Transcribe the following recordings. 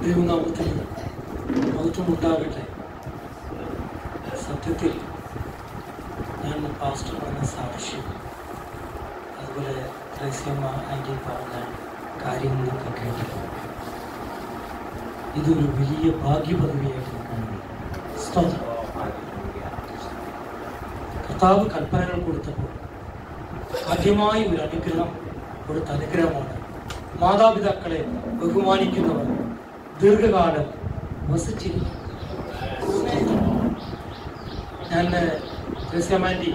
ദൈവനാമത്തിൽ മഹത്വം ഉണ്ടാകട്ടെ. സത്യത്തിൽ ഞാൻ പാസ്റ്റർ പറഞ്ഞ സാക്ഷ്യം, അതുപോലെ ത്രേസ്യമ്മ ആൻറ്റി പറഞ്ഞ കാര്യങ്ങളൊക്കെ കേട്ടു. ഇതൊരു വലിയ ഭാഗ്യപദവിയായിട്ട് കാണുന്നു. സ്തോത്രം. കർത്താവ് കൽപ്പനകൾ കൊടുത്തപ്പോൾ ആദ്യമായി ഒരു അനുഗ്രഹം കൊടുത്ത അനുഗ്രഹമാണ് മാതാപിതാക്കളെ ബഹുമാനിക്കുന്നവർ ദീർഘകാലം വസിച്ചിരിക്കും. ഞാൻ ത്രേസ്യമാൻറ്റി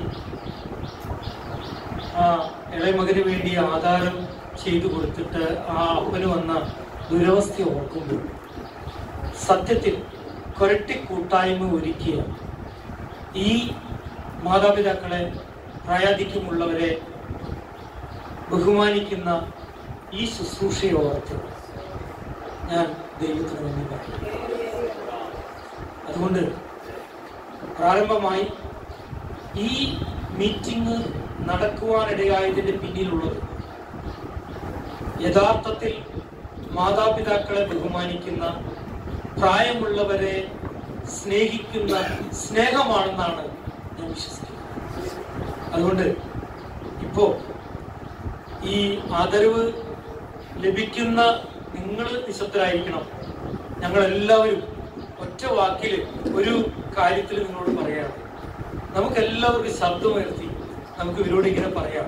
ആ ഇളയ മകന് വേണ്ടി ആധാരം ചെയ്തു കൊടുത്തിട്ട് ആ അപ്പന് വന്ന ദുരവസ്ഥ ഓർക്കുമ്പോൾ സത്യത്തിൽ കൊരട്ടി കൂട്ടായ്മ ഒരുക്കിയ ഈ മാതാപിതാക്കളെ, പ്രായാധിക്യമുള്ളവരെ ബഹുമാനിക്കുന്ന ഈ ശുശ്രൂഷയോർത്ത് ഞാൻ ദൈവത്തിന് നന്ദി പറയും. അതുകൊണ്ട് പ്രാരംഭമായി ഈ മീറ്റിംഗ് നടക്കുവാനിടയായതിൻ്റെ പിന്നിലുള്ളത് യഥാർത്ഥത്തിൽ മാതാപിതാക്കളെ ബഹുമാനിക്കുന്ന, പ്രായമുള്ളവരെ സ്നേഹിക്കുന്ന സ്നേഹമാണെന്നാണ് ഞാൻ വിശ്വസിക്കുന്നത്. അതുകൊണ്ട് ഇപ്പോ ഈ ആദരവ് ലഭിക്കുന്ന നിങ്ങൾ നിശബ്ദരായിരിക്കണം. ഞങ്ങളെല്ലാവരും ഒറ്റ വാക്കിൽ ഒരു കാര്യത്തിൽ നിങ്ങളോട് പറയാണ്. നമുക്കെല്ലാവർക്കും ശബ്ദമുയർത്തി നമുക്ക് ഇവരോട് ഇങ്ങനെ പറയാം.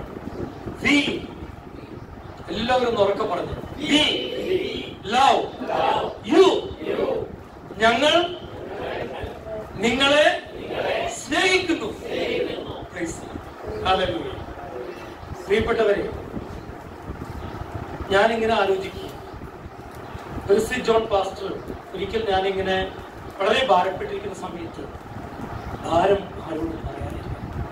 എല്ലാവരും ഉറക്കെ പറഞ്ഞു, ഞങ്ങൾ നിങ്ങളെ സ്നേഹിക്കുന്നു. പ്രിയപ്പെട്ടവരെ, ഞാനിങ്ങനെ ആലോചിക്കും. പെർസി ജോൺ പാസ്റ്റർ ഒരിക്കൽ ഞാനിങ്ങനെ വളരെ ഭാരപ്പെട്ടിരിക്കുന്ന സമയത്ത് ഭാരം ആരോടും പറയാനില്ല.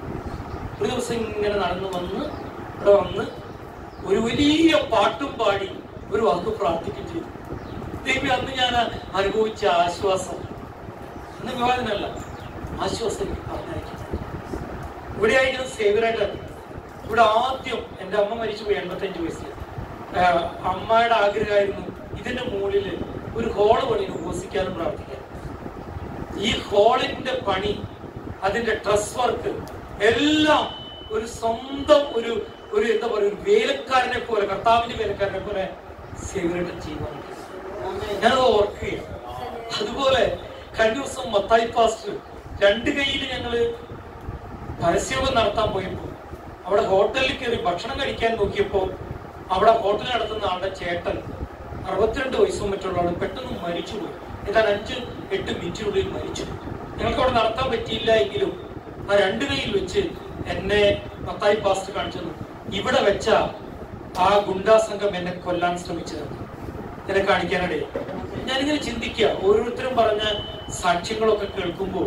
ഒരു ദിവസം ഇങ്ങനെ നടന്നു വന്ന് ഇവിടെ വന്ന് ഒരു വലിയ പാട്ടും പാടി ഒരു വാക്ക് പ്രാർത്ഥിക്കുകയും ചെയ്തു. ദൈവം, അന്ന് ഞാൻ അനുഭവിച്ച ആശ്വാസം, അന്ന് വിവാദനല്ല, ആശ്വാസം എനിക്ക് പറഞ്ഞയക്കും. ഇവിടെ ആയിരുന്നു സേവരായിട്ടാണ്. ഇവിടെ ആദ്യം എൻ്റെ അമ്മ മരിച്ചുപോയി 85 വയസ്സിൽ. അമ്മയുടെ ആഗ്രഹമായിരുന്നു ഇതിന്റെ മുകളിൽ ഒരു ഹോള് പണി ഉപസിക്കാനും പ്രാർത്ഥിക്കാനും. ഈ ഹോളിന്റെ പണി, അതിന്റെ ഡ്രസ് വർക്ക് എല്ലാം ഒരു സ്വന്തം ഒരു എന്താ പറയുക, ഒരു വേലക്കാരനെ പോലെ, കർത്താവിന്റെ വേലക്കാരനെ പോലെ സേവരേട്ടൻ ചെയ്യുവാൻ ഞാനത് ഓർക്കുകയാണ്. അതുപോലെ കഴിഞ്ഞ ദിവസം മത്തായി പാസ്റ്റർ 2 കൈയിൽ ഞങ്ങള് പരസ്യയോഗം നടത്താൻ പോയപ്പോൾ അവിടെ ഹോട്ടലിൽ കയറി ഭക്ഷണം കഴിക്കാൻ നോക്കിയപ്പോൾ അവിടെ ഹോട്ടൽ നടത്തുന്ന ആളുടെ ചേട്ടൻ 62 വയസ്സും മറ്റുള്ളവർ പെട്ടെന്ന് മരിച്ചുപോയി. ഏതാണ്ട് 5-8 മിനിറ്റിനുള്ളിൽ മരിച്ചു. ഞങ്ങൾക്ക് അവിടെ നടത്താൻ പറ്റിയില്ല എങ്കിലും ആ 2 കൈയിൽ വെച്ച് എന്നെ മത്തായി പാസ്റ്റർ കാണിച്ചു. ഇവിടെ വെച്ച ആ ഗുണ്ടാ സംഘം എന്നെ കൊല്ലാൻ ശ്രമിച്ചതാണ്, എന്നെ കാണിക്കാനിടയിൽ. ഞാനിങ്ങനെ ചിന്തിക്കുക, ഓരോരുത്തരും പറഞ്ഞ സാക്ഷ്യങ്ങളൊക്കെ കേൾക്കുമ്പോൾ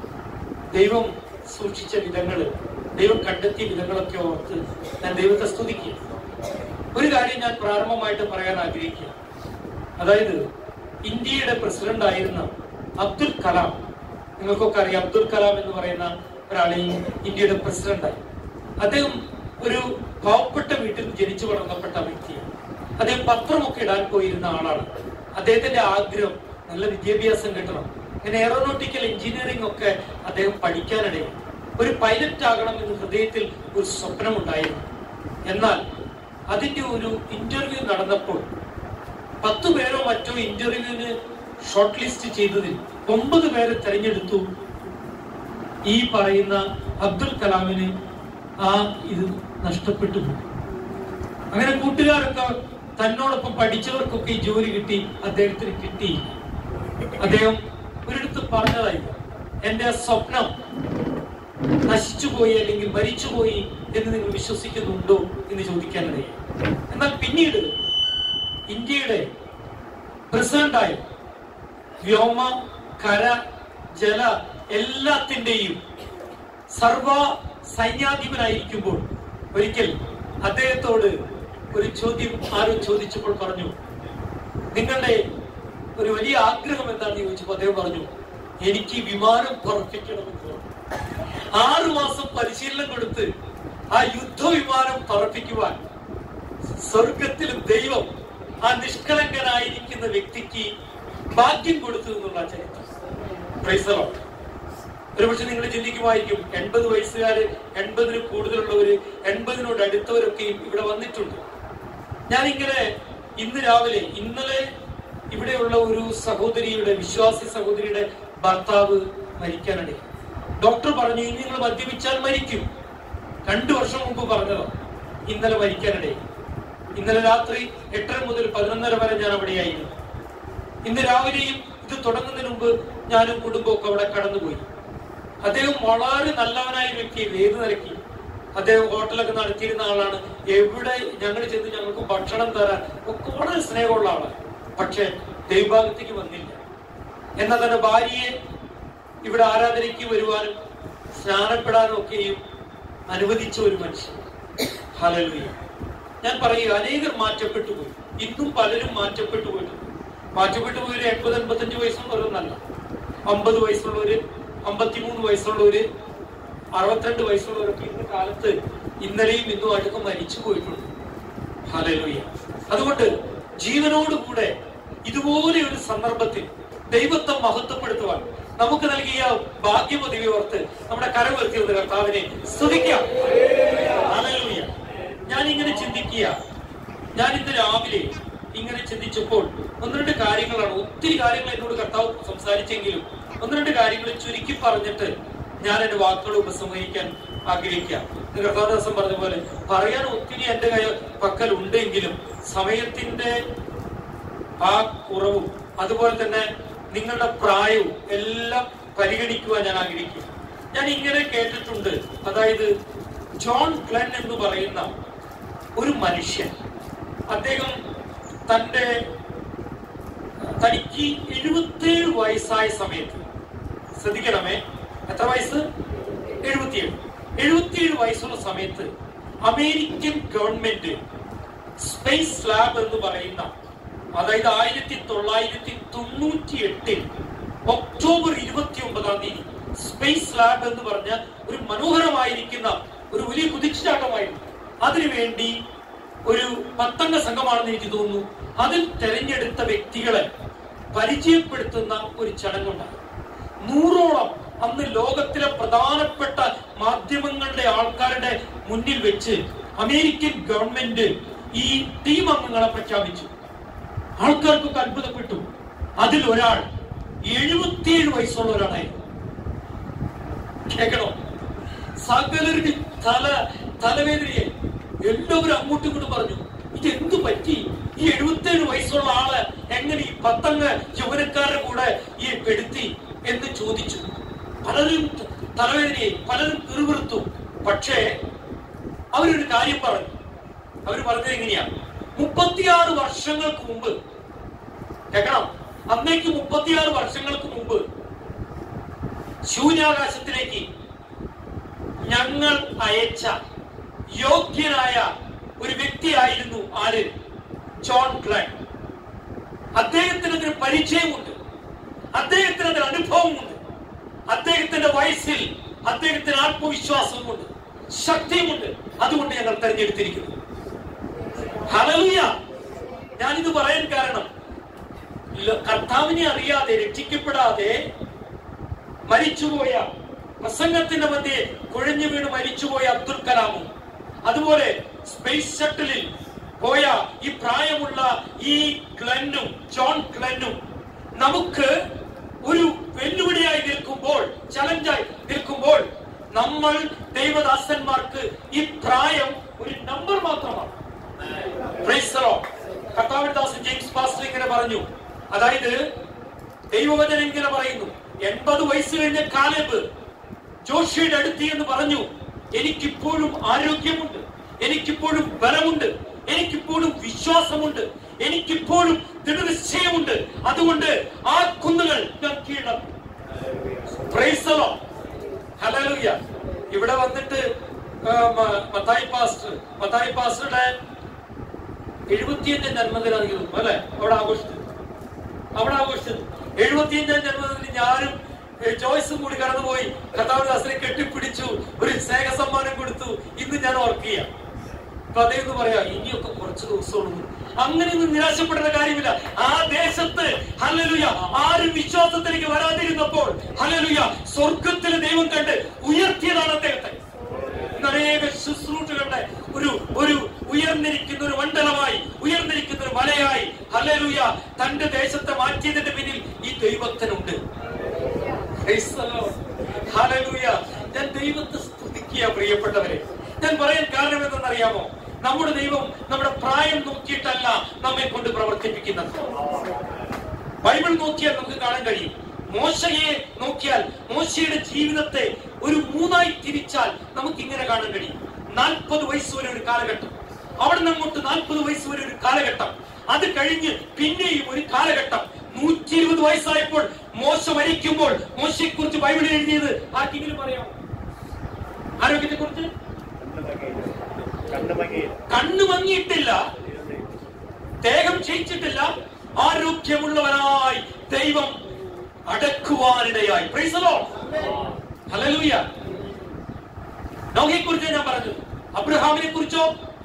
ദൈവം സൂക്ഷിച്ച വിധങ്ങള്, ദൈവം കണ്ടെത്തിയ വിധങ്ങളൊക്കെ ഓർത്ത് ഞാൻ ദൈവത്തെ സ്തുതിക്കുക. ഒരു കാര്യം ഞാൻ പ്രാരംഭമായിട്ട് പറയാൻ ആഗ്രഹിക്കുക. അതായത് ഇന്ത്യയുടെ പ്രസിഡന്റ് ആയിരുന്ന അബ്ദുൽ കലാം, നിങ്ങൾക്കൊക്കെ അറിയാം, അബ്ദുൽ കലാം എന്ന് പറയുന്ന ഒരാളെയും ഇന്ത്യയുടെ പ്രസിഡന്റായി. അദ്ദേഹം ഒരു പാവപ്പെട്ട വീട്ടിൽ ജനിച്ചു വളർന്നപ്പെട്ട വ്യക്തിയാണ്. അദ്ദേഹം പത്രമൊക്കെ ഇടാൻ പോയിരുന്ന ആളാണ്. അദ്ദേഹത്തിന്റെ ആഗ്രഹം നല്ല വിദ്യാഭ്യാസം കിട്ടണം. അങ്ങനെ എയറോനോട്ടിക്കൽ എഞ്ചിനീയറിംഗ് ഒക്കെ അദ്ദേഹം പഠിക്കാനിടയിൽ ഒരു പൈലറ്റ് ആകണം എന്ന് ഹൃദയത്തിൽ ഒരു സ്വപ്നമുണ്ടായിരുന്നു. എന്നാൽ അതിന്റെ ഒരു ഇന്റർവ്യൂ നടന്നപ്പോൾ 10 പേരോ മറ്റോ ഇന്റർവ്യൂവിന് ഷോർട്ട് ലിസ്റ്റ് ചെയ്തതിൽ 9 പേരെ തെരഞ്ഞെടുത്തു. ഈ പറയുന്ന അബ്ദുൽ കലാമിന് ആ ഇത് നഷ്ടപ്പെട്ടു പോയി. അങ്ങനെ കൂട്ടുകാരൊക്കെ, തന്നോടൊപ്പം പഠിച്ചവർക്കൊക്കെ ഈ ജോലി കിട്ടി, അദ്ദേഹത്തിന് കിട്ടി. അദ്ദേഹം ഒരിടത്ത് പറഞ്ഞതായി, എന്റെ സ്വപ്നം നശിച്ചുപോയി അല്ലെങ്കിൽ മരിച്ചുപോയി എന്ന് നിങ്ങൾ വിശ്വസിക്കുന്നുണ്ടോ എന്ന് ചോദിക്കാനിടയായി. എന്നാൽ പിന്നീട് ഇന്ത്യയുടെ പ്രസിഡന്റായി വ്യോമ, കര, ജല എല്ലാത്തിന്റെയും സർവ സൈന്യാധിപനായിരിക്കുമ്പോൾ ഒരിക്കൽ അദ്ദേഹത്തോട് ഒരു ചോദ്യം ആരോ ചോദിച്ചപ്പോൾ പറഞ്ഞു, നിങ്ങളുടെ ഒരു വലിയ ആഗ്രഹം എന്താണെന്ന് ചോദിച്ചപ്പോൾ അദ്ദേഹം പറഞ്ഞു, എനിക്ക് വിമാനം പറപ്പിക്കണമെന്ന്. 6 മാസം പരിശീലനം കൊടുത്ത് ആ യുദ്ധവിമാനം പറപ്പിക്കുവാൻ സ്വർഗത്തിൽ ദൈവം ആ നിഷ്കളങ്കനായിരിക്കുന്ന വ്യക്തിക്ക് ഭാഗ്യം കൊടുത്തു എന്നുള്ള ചരിത്രം. Praise the lord. ഒരുപക്ഷെ നിങ്ങൾ ചിന്തിക്കുമായിരിക്കും 80 വയസ്സുകാര്, 80-ന് കൂടുതലുള്ളവര്, 80-നോട് അടുത്തവരൊക്കെയും ഇവിടെ വന്നിട്ടുണ്ട്. ഞാനിങ്ങനെ ഇന്ന് രാവിലെ, ഇന്നലെ ഇവിടെയുള്ള ഒരു സഹോദരിയുടെ, വിശ്വാസി സഹോദരിയുടെ ഭർത്താവ് മരിക്കാനിടയിൽ. ഡോക്ടർ പറഞ്ഞു ഇനി നിങ്ങൾ മദ്യപിച്ചാൽ മരിക്കും. 2 വർഷം മുമ്പ് പറഞ്ഞതോ. ഇന്നലെ മരിക്കാനിടയിൽ. ഇന്നലെ രാത്രി 8:30 മുതൽ 11:30 വരെ ഞാൻ അവിടെയായിരുന്നു. ഇന്ന് രാവിലെയും ഇത് തുടങ്ങുന്നതിന് മുമ്പ് ഞാനും കുടുംബമൊക്കെ അവിടെ കടന്നുപോയി. അദ്ദേഹം വളരെ നല്ലവനായ വ്യക്തിയാണ്. ഏത് നിലയ്ക്ക് അദ്ദേഹം ഹോട്ടലൊക്കെ നടത്തിയിരുന്ന ആളാണ്. എവിടെ ഞങ്ങൾ ചെന്ന് ഞങ്ങൾക്ക് ഭക്ഷണം തരാൻ ഒക്കെ വളരെ സ്നേഹമുള്ള ആളാണ്. പക്ഷെ ദൈവഭാഗത്തേക്ക് വന്നില്ല. എന്നാൽ തന്റെ ഭാര്യയെ ഇവിടെ ആരാധനയ്ക്ക് വരുവാനും സ്നാനപ്പെടാനും ഒക്കെയും അനുവദിച്ച ഒരു മനുഷ്യൻ. ഹല്ലേലൂയ. ഞാൻ പറയുക, അനേകർ മാറ്റപ്പെട്ടു പോയി. ഇന്നും പലരും മാറ്റപ്പെട്ടു പോയിട്ടുണ്ട്. മാറ്റപ്പെട്ടു പോയൊരു 80-85 വയസ്സുള്ളവരൊന്നല്ല. 50 വയസ്സുള്ളവര്, 53 വയസ്സുള്ളവര്, 62 വയസ്സുള്ളവരൊക്കെ ഇന്ന കാലത്ത് ഇന്നലെയും ഇന്നും അടുക്കം മരിച്ചു പോയിട്ടുണ്ട്. ഹല്ലേലൂയ. അതുകൊണ്ട് ജീവനോടുകൂടെ ഇതുപോലെ ഒരു സന്ദർഭത്തിൽ ദൈവത്തെ മഹത്വപ്പെടുത്തുവാൻ നമുക്ക് നൽകിയ ഭാഗ്യമതി ഓർത്ത് നമ്മുടെ കരമുയർത്തിയുള്ള കർത്താവിനെ സ്തുതിക്കാം. ഹല്ലേലൂയ. ഞാൻ ഇങ്ങനെ ചിന്തിക്കുക, ഞാൻ ഇന്ന് രാവിലെ ഇങ്ങനെ ചിന്തിച്ചപ്പോൾ 1-2 കാര്യങ്ങളാണ്. ഒത്തിരി കാര്യങ്ങൾ എന്നോട് കർത്താവ് സംസാരിച്ചെങ്കിലും 1-2 കാര്യങ്ങൾ ചുരുക്കി പറഞ്ഞിട്ട് ഞാൻ എന്റെ വാക്കുകൾ ഉപസംഹരിക്കാൻ ആഗ്രഹിക്കാം. കർത്താവ് ദിവസം പറഞ്ഞ പോലെ പറയാൻ ഒത്തിരി എന്റെ പക്കൽ ഉണ്ടെങ്കിലും സമയത്തിന്റെ ആ കുറവും അതുപോലെ തന്നെ നിങ്ങളുടെ പ്രായവും എല്ലാം പരിഗണിക്കുവാൻ ഞാൻ ആഗ്രഹിക്കും. ഞാൻ ഇങ്ങനെ കേട്ടിട്ടുണ്ട്, അതായത് ജോൺ ഗ്ലെൻ എന്ന് പറയുന്ന ഒരു മനുഷ്യൻ, അദ്ദേഹം തനിക്ക് 77 വയസ്സായ സമയത്ത്, ശ്രദ്ധിക്കണമേ, എത്ര വയസ്സ്? 77 വയസ്സുള്ള സമയത്ത് അമേരിക്കൻ ഗവൺമെന്റ് സ്പേസ് ലാബ് എന്ന് പറയുന്ന, അതായത് 1998 ഒക്ടോബർ 29 സ്പേസ് ലാബ് എന്ന് പറഞ്ഞ ഒരു മനോഹരമായിരിക്കുന്ന ഒരു വലിയ കുതിച്ചുചാട്ടമായിരുന്നു. അതിനുവേണ്ടി ഒരു 10 അംഗ സംഘമാണെന്ന് എനിക്ക് തോന്നുന്നു. അതിൽ തെരഞ്ഞെടുത്ത വ്യക്തികളെ പരിചയപ്പെടുത്തുന്ന ഒരു ചടങ്ങുണ്ടായി. 100ഓളം അന്ന് ലോകത്തിലെ പ്രധാനപ്പെട്ട മാധ്യമങ്ങളുടെ ആൾക്കാരുടെ മുന്നിൽ വെച്ച് അമേരിക്കൻ ഗവൺമെന്റ് ഈ ടീം അംഗങ്ങളെ പ്രഖ്യാപിച്ചു. ആൾക്കാർക്കൊക്കെ അത്ഭുതപ്പെട്ടു. അതിൽ ഒരാൾ 77 വയസ്സുള്ള ഒരാളായിരുന്നു. കേൾക്കണോ? സകലരുടെ തലവേദനയെ എല്ലാവരും അങ്ങോട്ടും ഇങ്ങോട്ടും പറഞ്ഞു, ഇതെന്തു പറ്റി? ഈ 77 വയസ്സുള്ള ആള് എങ്ങനെ ഈ 10 അംഗ യൗവനക്കാരുടെ കൂടെ ഈ പെടുത്തി എന്ന് ചോദിച്ചു. പലരും തലവേദനയായി, പലരും പിറുപിറുത്തു. പക്ഷേ അവരൊരു കാര്യം പറഞ്ഞു. അവർ പറഞ്ഞത് എങ്ങനെയാ? 36 വർഷങ്ങൾക്ക് മുമ്പ്, കേൾക്കണം, അന്നേക്ക് 36 വർഷങ്ങൾക്ക് മുമ്പ് ശൂന്യാകാശത്തിലേക്ക് ഞങ്ങൾ അയച്ച യോഗ്യനായ ഒരു വ്യക്തിയായിരുന്നു ആര്? John Glenn. അദ്ദേഹത്തിന് അതിന് പരിചയമുണ്ട്, അദ്ദേഹത്തിന് അതിന് അനുഭവമുണ്ട്, അദ്ദേഹത്തിന്റെ വയസ്സിൽ അദ്ദേഹത്തിന് ആത്മവിശ്വാസമുണ്ട്, ശക്തിയുമുണ്ട്. അതുകൊണ്ട് ഞങ്ങൾ തെരഞ്ഞെടുത്തിരിക്കുന്നു. ഹല്ലേലൂയ. ഞാനിത് പറയാൻ കാരണം, കർത്താവിനെ അറിയാതെ രക്ഷിക്കപ്പെടാതെ മരിച്ചുപോയ, പ്രസംഗത്തിന്റെ മധ്യേ കുഴഞ്ഞു വീണ് മരിച്ചുപോയ അബ്ദുൽ കലാമും, അതുപോലെ സ്പേസ് ഷട്ടിലിൽ പോയ ഈ പ്രായമുള്ള ഈ ഗ്ലെന്നും, ജോൺ ഗ്ലെന്നും നമുക്ക് ഒരു വെല്ലുവിളിയായി നിൽക്കുമ്പോൾ, ചലഞ്ചായി നിൽക്കുമ്പോൾ, നമ്മൾ ദൈവദാസന്മാർക്ക് ഈ പ്രായം ഒരു നമ്പർ മാത്രമാണ്. Praise the lord. കർത്താവിന്റെ ദാസൻ ജെയിംസ് പാസ്റ്റർ ഇങ്ങനെ പറഞ്ഞു, അതായത് ദൈവവചനം ഇങ്ങനെ പറയുന്നു, 80 വയസ്സ് കഴിഞ്ഞ കാലേബ് ജോഷിയുടെ അടുത്ത് എന്ന് പറഞ്ഞു, എനിക്കിപ്പോഴും ആരോഗ്യമുണ്ട്, എനിക്കിപ്പോഴും ബലമുണ്ട്, എനിക്കിപ്പോഴും വിശ്വാസമുണ്ട്, എനിക്കിപ്പോഴും ദൃഢനിശ്ചയമുണ്ട്. അതുകൊണ്ട് ആ കുന്നുകൾ ഞാൻ കീഴടക്കും. Praise the lord. ഹല്ലേലൂയ. ഇവിടെ വന്നിട്ട് മത്തായി പാസ്റ്ററുടെ 75 ജന്മദിനം അല്ലെ അവിടെ ആഘോഷിച്ചത്. 75 ജന്മദിനത്തിന് ഞാനും ജോയ്സും കൂടി കടന്നുപോയി കർത്താവിനെ കെട്ടിപ്പിടിച്ചു, ഒരു സ്നേഹ സമ്മാനം കൊടുത്തു. ഇന്ന് ഞാൻ ഓർക്കുക. അപ്പൊ അദ്ദേഹം പറയാ, ഇനിയൊക്കെ കുറച്ച് ദിവസമുള്ളൂ, അങ്ങനെയൊന്നും നിരാശപ്പെടേണ്ട കാര്യമില്ല. ആ ദേശത്ത് ഹല്ലേലൂയ ആരും വിശ്വാസത്തിലേക്ക് വരാതിരുന്നപ്പോൾ ഹല്ലേലൂയ സ്വർഗത്തിലെ ദൈവം കണ്ട് ഉയർത്തിയതാണ് അദ്ദേഹത്തെ. അനേക ശുശ്രൂഷകളുടെ ഒരു ഉയർന്നിരിക്കുന്ന ഒരു മണ്ഡലമായി, ഉയർന്നിരിക്കുന്ന ഒരു മലയായി ഹല്ലേലൂയ തന്റെ ദേശത്തെ മാറ്റിയതിന്റെ പിന്നിൽ ഈ ദൈവത്തിനുണ്ട്. ഹല്ലേലൂയ. ഞാൻ ദൈവത്തെ സ്തുതിക്കുക പ്രിയപ്പെട്ടവരെ. ഞാൻ പറയാൻ കാരണം എന്തെന്നറിയാമോ? നമ്മുടെ ദൈവം നമ്മുടെ പ്രായം നോക്കിയിട്ടല്ല നമ്മെ കൊണ്ട് പ്രവർത്തിപ്പിക്കുന്നത്. ബൈബിൾ നോക്കിയാൽ നമുക്ക് കാണാൻ കഴിയും. മോശയെ നോക്കിയാൽ മോശയുടെ ജീവിതത്തെ ഒരു മൂന്നായി തിരിച്ചാൽ നമുക്ക് ഇങ്ങനെ കാണാൻ കഴിയും. 40 വയസ്സ് വരെ ഒരു കാലഘട്ടം, അവിടെ നിന്ന് അങ്ങോട്ട് 40 വയസ്സ് വരെ ഒരു കാലഘട്ടം, അത് കഴിഞ്ഞ് പിന്നെയും ഒരു കാലഘട്ടം. 120 വയസ്സായപ്പോൾ മോശ മരിക്കുമ്പോൾ മോശയെ കുറിച്ച് ബൈബിളിൽ എഴുതിയത് ആർക്കെങ്കിലും പറയാമോ? ആരോഗ്യത്തെ കുറിച്ച് കണ്ണു മങ്ങിയിട്ടില്ല, ദേഹം ക്ഷയിച്ചിട്ടില്ല, ആരോഗ്യമുള്ളവനായി ദൈവം അടക്കുവാനിടയായി. Praise the lord. ഹല്ലേലൂയ. നോഹയെ കുറിച്ച് ഞാൻ പറഞ്ഞു. അബ്രഹാമിനെ കുറിച്ചോ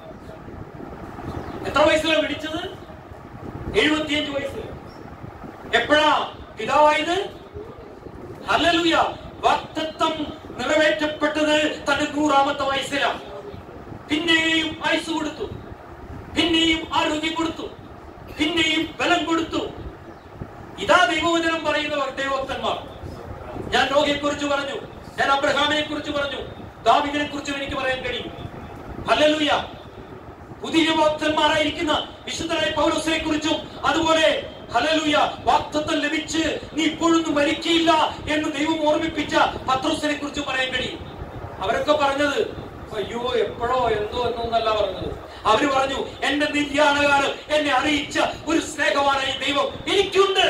എത്ര വയസ്സിലാണ് വിളിച്ചത്? 75 വയസ്സിൽ. എപ്പോഴാ പിതാവായത്? ഹല്ലേലൂയ. വാഗ്ദത്തം നിറവേറ്റപ്പെട്ടത് തന്റെ 100-ാമത്തെ വയസ്സിലാണ്. പിന്നെയും ആയുസ് കൊടുത്തു, പിന്നെയും ആരോഗ്യം കൊടുത്തു, പിന്നെയും ബലം കൊടുത്തു. ഇതാ ദൈവവചനം പറയുന്നവർ ദൈവഭക്തന്മാർ. ഞാൻ നോഹയെ കുറിച്ച് പറഞ്ഞു, ഞാൻ അബ്രഹാമിനെ കുറിച്ച് പറഞ്ഞു, ദാവീദിനെ കുറിച്ചും എനിക്ക് പറയാൻ കഴിയും. ഹല്ലേലൂയ. പുതിയ ഭക്തന്മാരായിരിക്കുന്ന വിശുദ്ധനായ പൗലോസിനെ കുറിച്ചും അതുപോലെ ഹല്ലേലൂയ വാഗ്ദത്തം ലഭിച്ച് നീ ഇപ്പോഴൊന്നും മരിക്കയില്ല എന്ന് ദൈവം ഓർമ്മിപ്പിച്ച പത്രോസിനെ കുറിച്ചും പറയാൻ കഴിയും. അവരൊക്കെ പറഞ്ഞത് അയ്യോ എപ്പോഴോ എന്തോ എന്നൊന്നല്ല പറഞ്ഞത്. അവര് പറഞ്ഞു എന്റെ നിര്യാണകാലം എന്നെ അറിയിച്ച ഒരു സ്നേഹവാനായ ദൈവം എനിക്കുണ്ട്.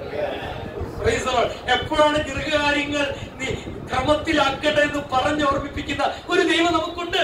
എപ്പോഴാണ് ദീർഘകാര്യങ്ങൾ നീ ക്രമത്തിലാക്കട്ടെ എന്ന് പറഞ്ഞ് ഓർമ്മിപ്പിക്കുന്ന ഒരു ദൈവം നമുക്കുണ്ട്.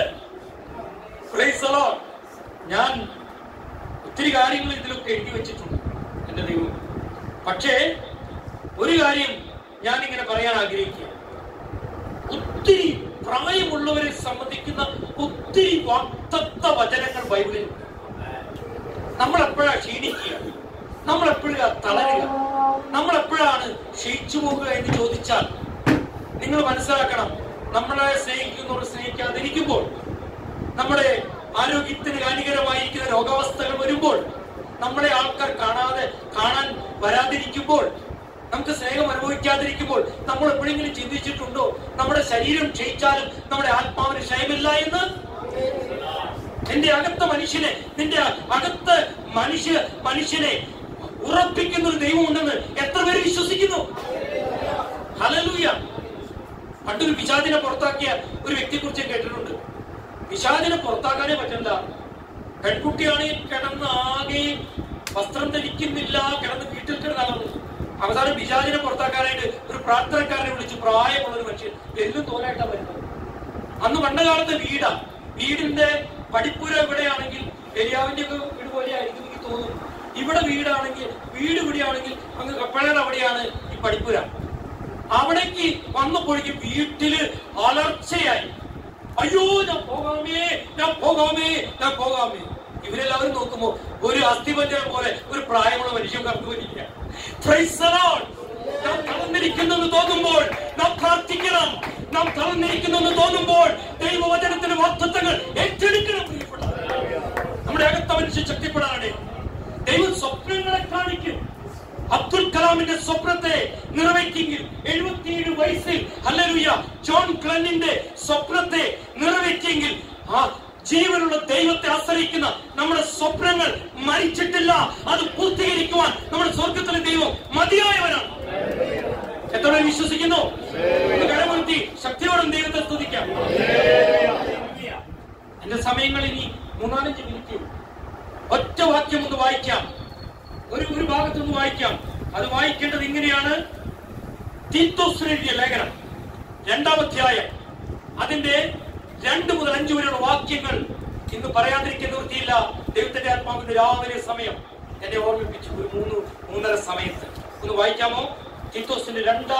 ഞാൻ ഒത്തിരി കാര്യങ്ങൾ ഇതിലൊക്കെ എഴുതി വെച്ചിട്ടുണ്ട് എന്റെ ദൈവം. പക്ഷേ ഒരു കാര്യം ഞാൻ ഇങ്ങനെ പറയാൻ ആഗ്രഹിക്കുക. ഒത്തിരി പ്രായമുള്ളവരെ സംബന്ധിക്കുന്ന ഒത്തിരി വാഗ്ദത്ത വചനങ്ങൾ ബൈബിളിൽ. നമ്മളെപ്പോഴാ ക്ഷീണിക്കുക, നമ്മളെപ്പോഴാ തളരുക, നമ്മളെപ്പോഴാണ് ക്ഷയിച്ചു പോകുക എന്ന് ചോദിച്ചാൽ നിങ്ങൾ മനസ്സിലാക്കണം, നമ്മളെ സ്നേഹിക്കുന്നവർ സ്നേഹിക്കാതിരിക്കുമ്പോൾ, നമ്മുടെ ആരോഗ്യത്തിന് ഹാനികരമായിരിക്കുന്ന രോഗാവസ്ഥകൾ വരുമ്പോൾ, നമ്മളെ ആൾക്കാർ കാണാൻ വരാതിരിക്കുമ്പോൾ, നമുക്ക് സ്നേഹം അനുഭവിക്കാതിരിക്കുമ്പോൾ നമ്മൾ എപ്പോഴെങ്കിലും ചിന്തിച്ചിട്ടുണ്ടോ നമ്മുടെ ശരീരം ക്ഷയിച്ചാലും നമ്മുടെ ആത്മാവിന് ക്ഷയമില്ല എന്ന്? എന്റെ അകത്ത മനുഷ്യനെ, നിന്റെ അകത്ത മനുഷ്യനെ ഉറപ്പിക്കുന്ന ഒരു ദൈവം ഉണ്ടെന്ന് എത്ര പേര് വിശ്വസിക്കുന്നു? ഹല്ലേലൂയ. പണ്ടൊരു പിശാചിനെ പുറത്താക്കിയ ഒരു വ്യക്തിയെ കുറിച്ച് കേട്ടിട്ടുണ്ട്. പിശാചിനെ പുറത്താക്കാനേ പറ്റില്ല. പെൺകുട്ടിയാണെങ്കിൽ കിടന്ന് ആകെ വസ്ത്രം ധരിക്കുന്നില്ല, കിടന്ന് വീട്ടിൽ കിടന്നു. അവസാനം പിശാചിനെ പുറത്താക്കാനായിട്ട് ഒരു പ്രാർത്ഥനക്കാരനെ വിളിച്ച്, പ്രായമുള്ളൊരു മനുഷ്യൻ, എല്ലും തോലായിട്ടാ വരുന്നത്. അന്ന് പണ്ടുകാലത്തെ വീടിന്റെ പടിപ്പുര എവിടെയാണെങ്കിൽ എലിയാവിന്റെ ഒക്കെ വീട് പോലെയായിരിക്കും എനിക്ക് തോന്നുന്നു. ഇവിടെ വീട് ഇവിടെയാണെങ്കിൽ അങ്ങ് കപ്പളയുടെ അവിടെയാണ് ഈ പടിപ്പുര. അവിടേക്ക് വന്നപ്പോഴേക്കും വീട്ടില് അലർച്ചയായി. അയ്യോ ഞാൻ പോകാമേ. ഇവരെല്ലാവരും നോക്കുമ്പോ ഒരു അസ്ഥിപഞ്ജരം പോലെ ഒരു പ്രായമുള്ള മനുഷ്യൻ കടന്നു വരിക. നാം തളർന്നിരിക്കുന്നെന്ന് തോന്നുമ്പോൾ നാം പ്രാർത്ഥിക്കണം. നാം തളർന്നിരിക്കുന്നെന്ന് തോന്നുമ്പോൾ ദൈവവചനത്തിന്റെ വാഗ്ദത്തങ്ങൾ ഏറ്റെടുക്കണം. നമ്മുടെ അകത്ത മനുഷ്യൻ ശക്തിപ്പെടാതെ ദൈവം സ്വപ്നങ്ങളെ കാണിക്കും. അബ്ദുൽ കലാമിന്റെ സ്വപ്നത്തെ നിറവേറ്റിയെങ്കിൽ 77 വയസ്സിൽ ഹല്ലേലൂയ ജോൺ ഗ്ലെന്നിന്റെ സ്വപ്നത്തെ നിറവേറ്റിയെങ്കിൽ ആ ജീവനുള്ള ദൈവത്തെ ആശ്രയിക്കുന്ന നമ്മുടെ സ്വപ്നങ്ങൾ മരിച്ചിട്ടില്ല. അത് പൂർത്തീകരിക്കുവാൻ നമ്മുടെ സ്വർഗത്തിലെ ദൈവം മതിയായവനാണ്. എത്ര പേർ വിശ്വസിക്കുന്നു? കരമുയർത്തി ശക്തിയോടും ദൈവത്തെ സ്തുതിക്കാം. എന്റെ സമയങ്ങൾ ഇനി 3-4 മിനിറ്റ്. ഒറ്റ വാക്യം ഒന്ന് വായിക്കാം, ഒരു ഭാഗത്തൊന്ന് വായിക്കാം. അത് വായിക്കേണ്ടത് ഇങ്ങനെയാണ്. തീത്തോസിന് എഴുതിയ ലേഖനം 2-ാം അധ്യായം അതിന്റെ 2 മുതൽ 5 വരെയുള്ള വാക്യങ്ങൾ ഇന്ന് പറയാതിരിക്കുന്ന വൃത്തിയില്ല. ദൈവത്തിന്റെ ആത്മാവിന്റെ രാവിലെ സമയം എന്നെ ഓർമ്മിപ്പിച്ചു. ഒരു 3-3:30 സമയത്ത് ഒന്ന് വായിക്കാമോ? തീത്തോസിന്റെ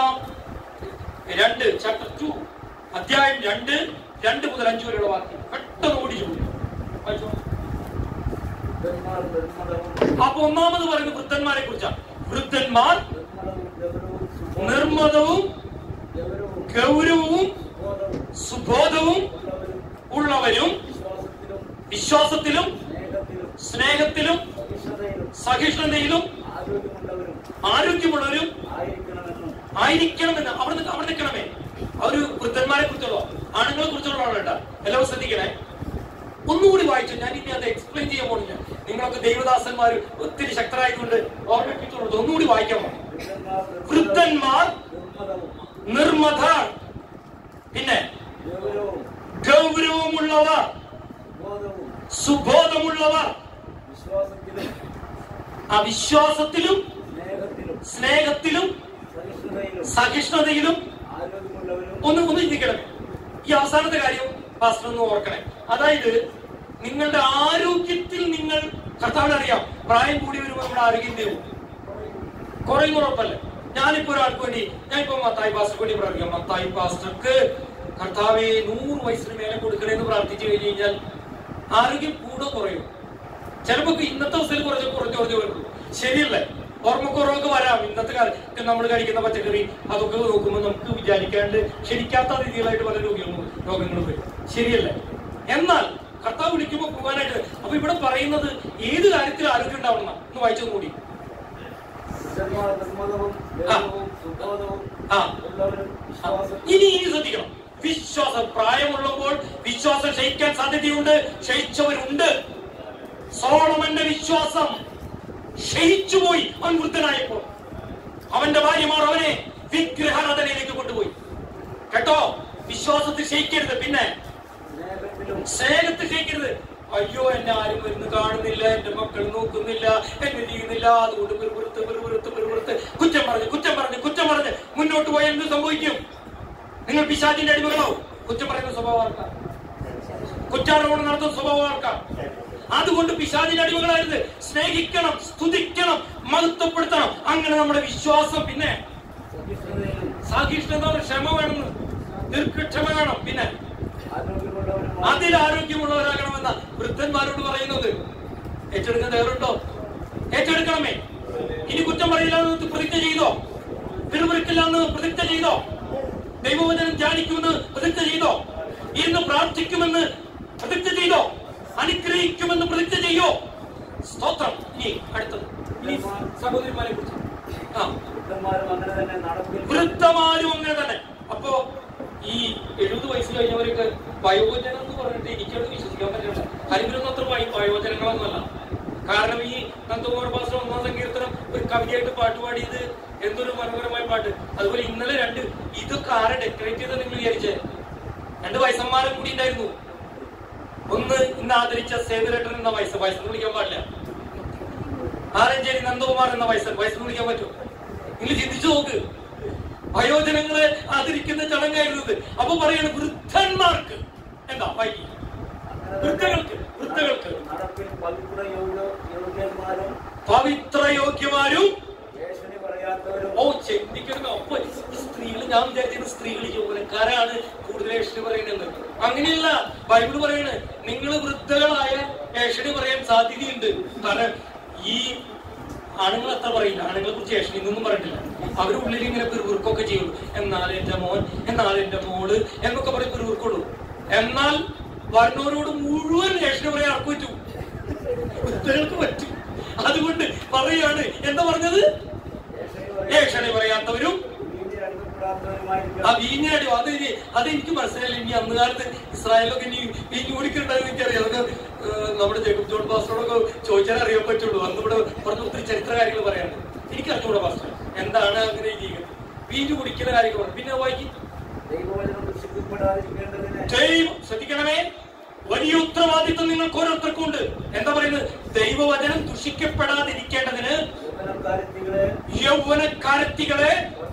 2 ചാപ്റ്റർ 2 അധ്യായം 2 മുതൽ 5 വരെയുള്ള വാക്യം പെട്ടെന്ന് ഓടിച്ചു. അപ്പൊ ഒന്നാമത് പറയുന്നത് വൃദ്ധന്മാരെ കുറിച്ചാണ്. വൃദ്ധന്മാർ നിർമ്മതവും ഗൗരവവും സുബോധവും ഉള്ളവരും വിശ്വാസത്തിലും സ്നേഹത്തിലും സഹിഷ്ണുതയിലും ആരോഗ്യമുള്ളവരും ആയിരിക്കണമെന്ന് അവിടെ നിൽക്കണമേ. ഒരു വൃദ്ധന്മാരെ കുറിച്ചുള്ള ആണുങ്ങളെ കുറിച്ചുള്ള ആളാണ്. എല്ലാവരും ശ്രദ്ധിക്കണേ. ഒന്നുകൂടി വായിച്ചു. ഞാൻ ഇനി അത് എക്സ്പ്ലെയിൻ ചെയ്യാൻ പോകുന്നില്ല. നിങ്ങളൊക്കെ ദൈവദാസന്മാർ ഒത്തിരി ശക്തരായതുകൊണ്ട് ഓർമ്മിപ്പിച്ചുള്ളത് ഒന്നുകൂടി വായിക്കാൻ പോകും. വൃദ്ധന്മാർ നിർമ്മതർ, പിന്നെ ഗൗരവമുള്ളവർ, സുബോധമുള്ളവർ, വിശ്വാസത്തിലും സ്നേഹത്തിലും സഹിഷ്ണുതയിലും ഒന്ന് ചിന്തിക്കണം. ഈ അവസാനത്തെ കാര്യം പാസ്റ്റർ ഒന്ന് ഓർക്കണേ. അതായത് നിങ്ങളുടെ ആരോഗ്യത്തിൽ നിങ്ങൾ കർത്താവിനറിയാം. പ്രായം കൂടി വരുമ്പോൾ നമ്മുടെ ആരോഗ്യം തരും കുറയും ഉറപ്പല്ലേ. ഞാനിപ്പോ ഒരാൾക്ക് വേണ്ടി ഞാനിപ്പോ മത്തായി പാസ്റ്റർക്ക് വേണ്ടി പ്രാർത്ഥിക്കാം. മത്തായി പാസ്റ്റർക്ക് കർത്താവെ 100 വയസ്സിന് മേലെ കൊടുക്കണേന്ന് പ്രാർത്ഥിച്ചു കഴിഞ്ഞു കഴിഞ്ഞാൽ ആരോഗ്യം കൂടെ കുറയും. ചിലപ്പോ ഇന്നത്തെ അവസ്ഥയിൽ കുറഞ്ഞു വരുള്ളൂ. ശരിയല്ലേ? ഓർമ്മക്കുറവൊക്കെ വരാം. ഇന്നത്തെ കാലത്ത് നമ്മൾ കഴിക്കുന്ന പച്ചക്കറി അതൊക്കെ നോക്കുമ്പോൾ നമുക്ക് വിചാരിക്കാണ്ട് ക്ഷണിക്കാത്ത രീതിയിലായിട്ട് പല രോഗങ്ങളും വരും. ശരിയല്ലേ? എന്നാൽ കർത്താവ് വിളിക്കുമ്പോൾ പോകാനായിട്ട് അപ്പൊ ഇവിടെ പറയുന്നത് ഏത് കാര്യത്തിൽ ആരോഗ്യം ഉണ്ടാവണം എന്ന് വായിച്ചു കൂടി. ഇനി ശ്രദ്ധിക്കണം. വിശ്വാസം പ്രായമുള്ളപ്പോൾ വിശ്വാസം ക്ഷയിക്കാൻ സാധ്യതയുണ്ട്. ക്ഷയിച്ചവരുണ്ട്. സോളമന്റെ വിശ്വാസം ക്ഷയിച്ചുപോയി. അവൻ വൃദ്ധനായപ്പോൾ അവന്റെ ഭാര്യമാർ അവനെ വിഗ്രഹാരാധനയിലേക്ക് കൊണ്ടുപോയി. കേട്ടോ, വിശ്വാസത്തിൽ ക്ഷയിക്കരുത്. പിന്നെ സ്നേഹത്തിൽ ക്ഷയിക്കരുത്. അയ്യോ, എന്നെ ആരും വരുന്നു കാണുന്നില്ല, എന്റെ മക്കൾ നോക്കുന്നില്ല, എന്നെ ചെയ്യുന്നില്ല, അതുകൊണ്ട് പെറുപുറത്ത് കുറ്റം പറഞ്ഞ് മുന്നോട്ട് പോയാൽ എന്ത് സംഭവിക്കും? നിങ്ങൾ പിശാചിന്റെ അടിമകളാവും. കുറ്റം പറയുന്ന സ്വഭാവം, കുറ്റാരോപണം നടത്തുന്ന സ്വഭാവം. അതുകൊണ്ട് പിശാചിന്റെ അടിമകളായിരുന്നു. സ്നേഹിക്കണം, സ്തുതിക്കണം, മഹത്വപ്പെടുത്തണം. അങ്ങനെ നമ്മുടെ വിശ്വാസം. പിന്നെ സഹിഷ്ണുത, ക്ഷമ വേണം, ദീർഘക്ഷമ വേണം. പിന്നെ അതിൽ ആരോഗ്യമുള്ളവരാകണമെന്ന വൃദ്ധന്മാരോട് പറയുന്നത്. ഏറ്റെടുക്കാൻ തയ്യാറുണ്ടോ? ഏറ്റെടുക്കണമേ. ഇനി കുറ്റം പറയില്ല എന്ന് പ്രതിജ്ഞ ചെയ്തോ? പിറുപിറുക്കില്ല എന്ന് പ്രതിജ്ഞ ചെയ്തോ? ദൈവവചനം ധ്യാനിക്കുമെന്ന് പ്രതിജ്ഞ ചെയ്തോ? ഇന്ന് പ്രാർത്ഥിക്കുമെന്ന് പ്രതിജ്ഞ ചെയ്തോ? അനുഗ്രഹിക്കുമെന്ന് പ്രതിജ്ഞ ചെയ്യോ? സ്തോത്രം. ഇനി അടുത്തത് സഹോദരിമാരെ കുറിച്ച്. വൃദ്ധന്മാരും അങ്ങനെ തന്നെ. അപ്പോ ഈ 70 വയസ്സ് കഴിഞ്ഞവർക്ക് വയോജനം എന്ന് പറഞ്ഞിട്ട് എനിക്കത് വിശ്വസിക്കാൻ പറ്റില്ല. ഹരിപുരൊന്നും അത്ര വയോജനങ്ങളൊന്നുമല്ല. കാരണം ഈ നന്ദകുമാർ പാസ്റ്റർ 1-ാം സങ്കീർത്തനം ഒരു കവിതയായിട്ട് പാട്ടുപാടിയത് എന്തൊരു മനോഹരമായ പാട്ട്. അതുപോലെ ഇന്നലെ 2 ഇതൊക്കെ ആരെ ഡെക്കറേറ്റ് ചെയ്ത് നിങ്ങൾ വിചാരിച്ചേ? 2 വയസ്സന്മാരും കൂടി ഉണ്ടായിരുന്നു. ഒന്ന് ഇന്ന് ആദരിച്ച സേതുരേട്ടൻ എന്ന വയസ്സെന്ന് വിളിക്കാൻ പാടില്ല. ആരഞ്ചേരി നന്ദകുമാർ എന്ന വയസ്സെന്ന് വിളിക്കാൻ പറ്റും? നിങ്ങൾ ചിന്തിച്ചു നോക്ക്. വയോജനങ്ങളെ ആദരിക്കുന്ന ചടങ്ങായിരുന്നത്. അപ്പൊ പറയാണ് വൃദ്ധന്മാർക്ക് എന്താ വൈകി, വൃദ്ധകൾക്ക് പവിത്രയോഗ്യമാരും. ഓ, ചിന്തിക്കണം. അപ്പൊ സ്ത്രീകൾ, ഞാൻ വിചാരിച്ചിരുന്ന സ്ത്രീകൾ യൗവനക്കാരാണ് കൂടുതൽ ഏഷണി പറയുന്നത്. അങ്ങനെയല്ല. ബൈബിള് പറയണ് നിങ്ങൾ വൃദ്ധകളായ ഏഷണി പറയാൻ സാധ്യതയുണ്ട്. കാരണം ഈ ആണുങ്ങൾ അത്ര പറയില്ല. ആണുങ്ങളെ കുറിച്ച് ഏഷണി ഇതൊന്നും പറഞ്ഞിട്ടില്ല. അവരുടെ ഉള്ളിൽ ഇങ്ങനെ പിറുപിറുക്കൊക്കെ ചെയ്യുള്ളൂ. എന്നാൽ എന്റെ മോൻ, എന്നാൽ എന്റെ മോള് എന്നൊക്കെ പറയും, പിറുപിറുക്കുള്ളൂ. എന്നാൽ വരുന്നവരോട് മുഴുവൻ ഏഷണി പറയാൻ ആർക്ക് പറ്റും? വൃദ്ധകൾക്ക് പറ്റും. അതുകൊണ്ട് പറയാണ്, എന്താ പറഞ്ഞത്? ഏഷണി പറയാത്തവരും വീഞ്ഞടി. അതെനിക്ക് മനസ്സിലായില്ല. ഇനി അന്ന് കാലത്ത് ഇസ്രായേലൊക്കെ ഇനി വീഞ്ഞു കുടിക്കണ്ടായിരുന്നു എനിക്കറിയാം. അതൊക്കെ നമ്മുടെ ജേക്കബ് ജോൺ പാസ്റ്ററോടൊക്കെ ചോദിച്ചാൽ അറിയാൻ പറ്റുള്ളൂ. അന്ന് ഇവിടെ പറഞ്ഞ ഒത്തിരി ചരിത്ര കാര്യങ്ങൾ പറയാനുണ്ട്. എനിക്ക് അറിഞ്ഞൂടാ പാസ്റ്റർ എന്താണ് അങ്ങനെ ചെയ്യുന്നത്. വീഞ്ഞു കുടിക്കുന്ന കാര്യങ്ങൾ പറഞ്ഞു. പിന്നെ വായിക്കും. ശ്രദ്ധിക്കണമേ, വലിയ ഉത്തരവാദിത്വം നിങ്ങൾക്ക് ഓരോരുത്തർക്കും ഉണ്ട്. എന്താ പറയുന്നത്? ദൈവവചനം ദുഷിക്കപ്പെടാതിരിക്കേണ്ടതിന് യൗവനക്കാരത്തികളെ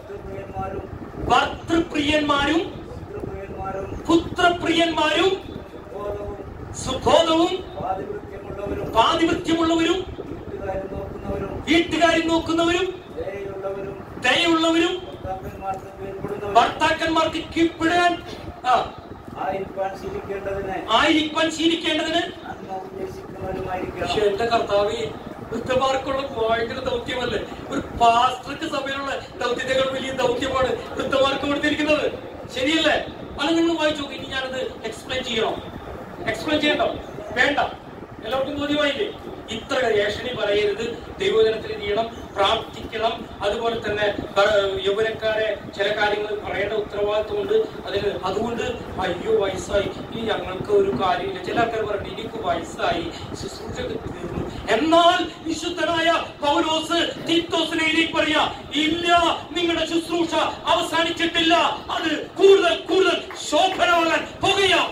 ഭർത്തൃപ്രിയന്മാരും പുത്രപ്രിയന്മാരും സുബോധവും പാതിവൃത്യമുള്ളവരും വീട്ടുകാരും നോക്കുന്നവരും ദയുള്ളവരും ഭർത്താക്കന്മാർക്ക് കീഴ്പ്പെടാൻ ആയിരിക്കാൻ ശീലിക്കേണ്ടതിന് പക്ഷെ എന്റെ കർത്താവ് വൃദ്ധന്മാർക്കുള്ള ഭയങ്കര ദൗത്യമല്ലേ? ഒരു പാസ്റ്റർക്ക് സഭയിലുള്ള ദൗത്യത്തെക്കാൾ വലിയ ദൗത്യമാണ് വൃദ്ധന്മാർക്ക് കൊടുത്തിരിക്കുന്നത്. ശരിയല്ലേ? അത് നിങ്ങൾ വായിച്ചു നോക്കി. ഇനി ഞാനത് എക്സ്പ്ലെയിൻ ചെയ്യണോ? എക്സ്പ്ലെയിൻ ചെയ്യണ്ടോ? വേണ്ട, എല്ലാവർക്കും ബോധ്യമായില്ലേ? ഇത്ര ഏഷണി പറയരുത്, ദൈവജനത്തിൽ ചെയ്യണം, പ്രാർത്ഥിക്കണം. അതുപോലെ തന്നെ യൗവനക്കാരെ ചില കാര്യങ്ങൾ പറയേണ്ട ഉത്തരവാദിത്വമുണ്ട്. അതുകൊണ്ട് അയ്യോ വയസ്സായി, ഇനി ഞങ്ങൾക്ക് ഒരു കാര്യമില്ല. ചില ആൾക്കാർ പറഞ്ഞു എനിക്ക് വയസ്സായി, ശുശ്രൂഷക്ക് തീർന്നു. എന്നാൽ വിശുദ്ധനായ പൗലോസ് തീത്തോസിനെ പറയാ, ഇല്ല, നിങ്ങളുടെ ശുശ്രൂഷ അവസാനിച്ചിട്ടില്ല, അത് കൂടുതൽ കൂടുതൽ ശോഭനമാകാൻ പോകുകയാ.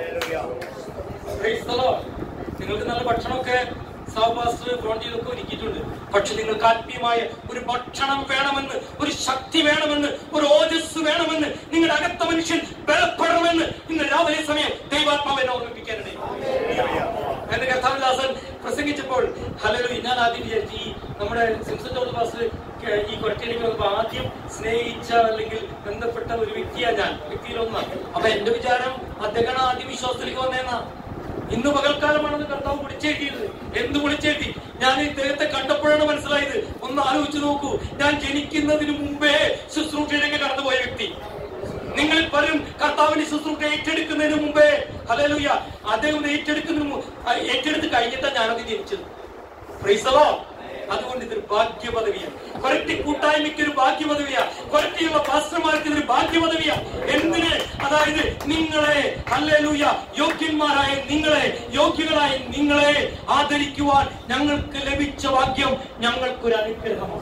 നിങ്ങൾക്ക് നല്ല ഭക്ഷണമൊക്കെ സഹപാസ്റ്റർ ഫോൺ ചെയ്തൊക്കെ ഒരുക്കിയിട്ടുണ്ട്. പക്ഷെ നിങ്ങൾക്ക് ആത്മീയമായ ഒരു ഭക്ഷണം വേണമെന്ന്, ഒരു ശക്തി വേണമെന്ന്, ഒരു ഓജസ് വേണമെന്ന്, നിങ്ങളുടെ അകത്ത മനുഷ്യൻ ബലപ്പെടണമെന്ന് ഇന്ന് രാവിലെ സമയം ദൈവാത്മാവിനെ ഓർമ്മിപ്പിക്കാനുണ്ട്. എന്റെ കർത്താവിദാസൻ പ്രസംഗിച്ചപ്പോൾ ഹല്ലേലൂയ, ഞാൻ ആദ്യം വിചാരിച്ചു ഈ നമ്മുടെ സിംസൺ ജോർജ് പാസ്റ്റർ ഈ കൊരട്ടിയിലേക്ക് വന്നപ്പോൾ ആദ്യം സ്നേഹിച്ച അല്ലെങ്കിൽ ബന്ധപ്പെട്ട ഒരു വ്യക്തിയിലൊന്നാണ്. അപ്പൊ എന്റെ വിചാരം അദ്ദേഹം ആദ്യം വിശ്വാസത്തിലേക്ക് വന്നേന്നാ. ഇന്ന് പകൽക്കാലമാണെന്ന് കർത്താവ് വിളിച്ചെഴുതിയത്. എന്ത് വിളിച്ചെഴുതി? ഞാൻ ഇദ്ദേഹത്തെ കണ്ടപ്പോഴാണ് മനസ്സിലായത്. ഒന്ന് ആലോചിച്ച് നോക്കൂ, ഞാൻ ജനിക്കുന്നതിന് മുമ്പേ ശുശ്രൂഷയിലേക്ക് കടന്നുപോയ വ്യക്തി. നിങ്ങൾ പലരും കർത്താവിന്റെ ശുശ്രൂഷ ഏറ്റെടുക്കുന്നതിന് മുമ്പേ ഹല്ലേലൂയ അദ്ദേഹം ഏറ്റെടുത്ത് കഴിഞ്ഞിട്ടാണ് ഞാനത് ജനിച്ചത്. Praise the lord. അതുകൊണ്ട് ഇതൊരു ഭാഗ്യപദവിയാണ്. കൊരട്ടി കൂട്ടായ്മയ്ക്ക് ഒരു ഭാഗ്യപദവിയാണ്. കൊരട്ടിയുള്ള പാസ്റ്റർമാർക്ക് ഇതൊരു ഭാഗ്യപദവിയാണ്. എന്തിന്? അതായത് നിങ്ങളെ ഹല്ലേലൂയ യോഗ്യന്മാരായ നിങ്ങളെ, യോഗ്യകളായ നിങ്ങളെ ആദരിക്കുവാൻ ഞങ്ങൾക്ക് ലഭിച്ച ഭാഗ്യം ഞങ്ങൾക്കൊരു അനുഗ്രഹമാണ്.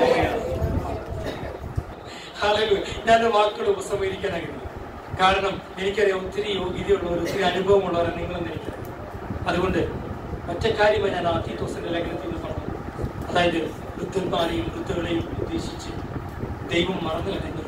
ഹല്ലേലൂയ. ഞാൻ വാക്കുകൾ ഉപസംഹരിക്കാനായിരുന്നു. കാരണം എനിക്കറിയാം ഒത്തിരി യോഗ്യതയുള്ളവർ, ഒത്തിരി അനുഭവമുള്ളവരാണ് നിങ്ങളെന്ന് എനിക്കറിയാം. അതുകൊണ്ട് ഒറ്റ കാര്യമായി ഞാൻ തീത്തോസിന്റെ ലേഖനത്തിൽ പറഞ്ഞു. അതായത് വൃദ്ധന്മാരെയും വൃദ്ധകളെയും ഉദ്ദേശിച്ച് ദൈവം മറന്നു കഴിഞ്ഞ